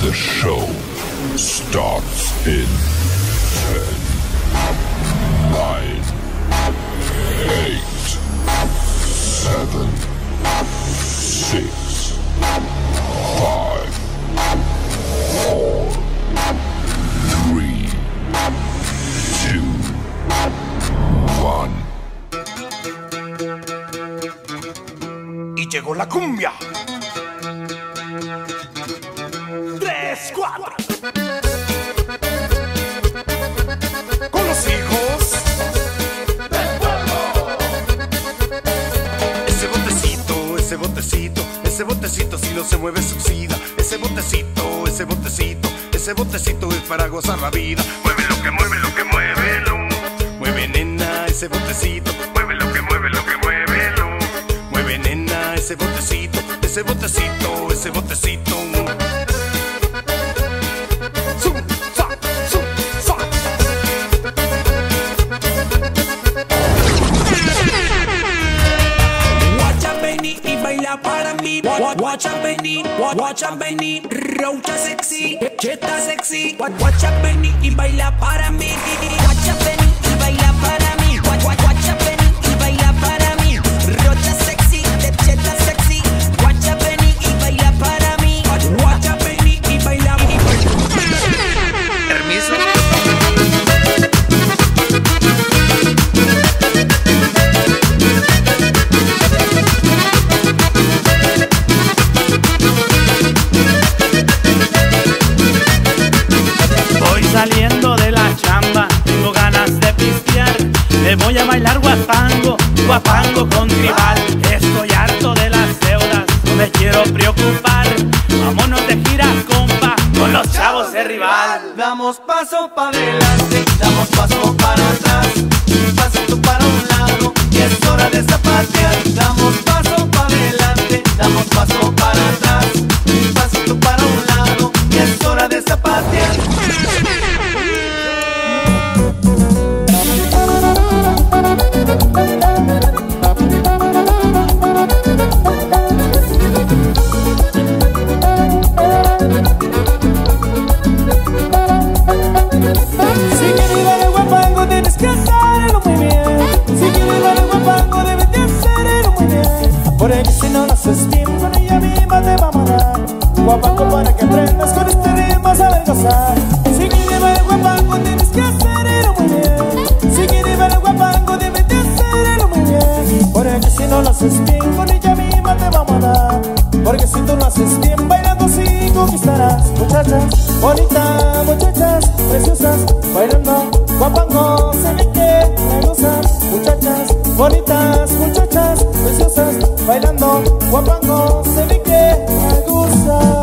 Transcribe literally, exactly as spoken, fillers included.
The show starts in ten, nine, eight, seven, six, five, four, three, two, one. Y llegó la cumbia. Tres, cuatro. Con los hijos del pueblo. Ese botecito, ese botecito, ese botecito si no se mueve se oxida. Ese botecito, ese botecito, ese botecito es para gozar la vida. Mueve lo que mueve, lo que mueve, lo. Mueve nena, ese botecito. Mueve lo que mueve, lo que mueve, lo. Mueve nena, ese botecito, ese botecito, ese botecito. Zum, za, zum, za. Guacha venir y baila para mí. Guacha venir, guacha venir, rocha sexy, cheta sexy. Guacha venir y baila para mí. Guacha venir y baila para mí. Guacha venir y baila para mí. Rocha sexy, cheta sexy. Guacha venir y baila para mí. Guacha venir y baila. Permiso. Voy saliendo de la chamba, tengo ganas de pistear. Me voy a bailar guapango, guapango con tribal. Estoy harto de las deudas, no me quiero preocupar. Vámonos de gira, compa, con los chavos de rival. Damos paso para adelante, damos paso para atrás, un pasito para un lado y es hora de zapatear. Damos paso para adelante, damos paso para atrás, un pasito para un lado y es hora de zapatear. Si quieres bailar guapango tienes que hacerlo muy bien. Si quieres bailar guapango debes de hacerlo muy bien. Porque si no lo haces bien con ella misma te va a mandar. Guapango para que aprendas con este ritmo a saber gozar. Si quieres bailar guapango tienes que hacerlo muy bien. Si quieres bailar guapango debes de hacerlo muy bien. Porque si no lo haces bien con ella misma te va a mandar. Porque si tú lo haces bien bailando sí conquistarás. Muchachas bonitas, muchachas preciosas, bailando guapango se ve que me gustan. Muchachas bonitas, muchachas preciosas, bailando guapango se ve que me gustan.